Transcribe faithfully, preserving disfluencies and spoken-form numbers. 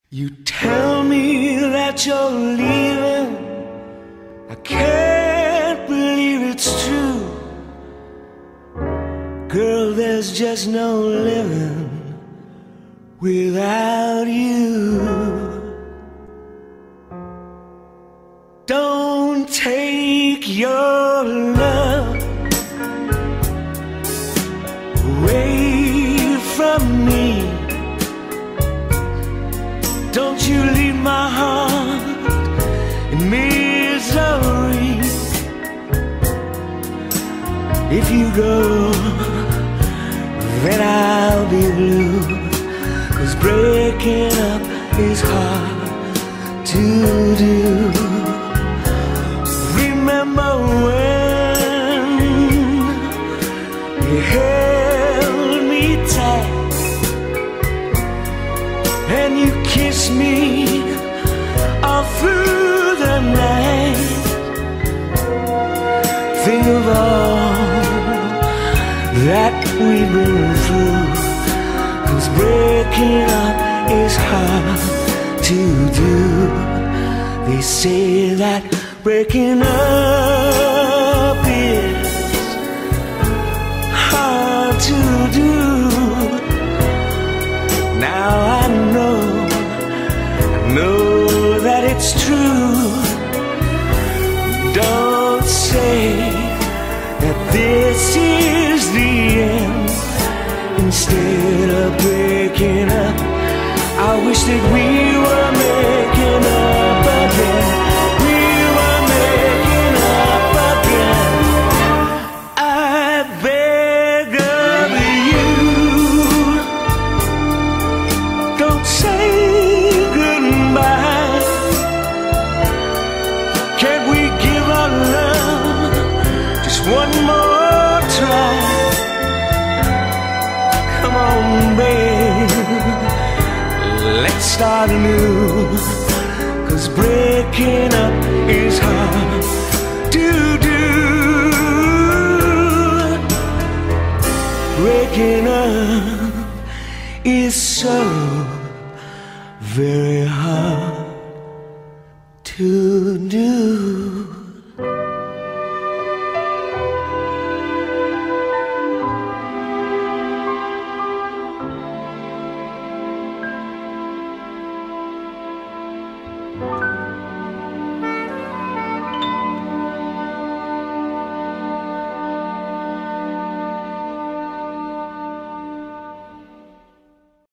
You tell me that you're leaving, I can't believe it's true. Girl, there's just no living without you. Don't take your love away from me. Don't you leave my heart in misery. If you go, then I'll be blue, 'cause breaking up is hard to do. Remember when you held me tight and you kissed me all through the night? Think of all that we've been through, 'cause breaking up is hard to do. They say that breaking up is hard to do. Now I know, I know that it's true. Don't say that this is the end. Instead of breaking up, I wish that we were making up again. We were making up again. I beg of you, don't say goodbye. Can't we give our love just one more try? Come on, babe, let's start anew, 'cause breaking up is hard to do. Breaking up is so very hard to do.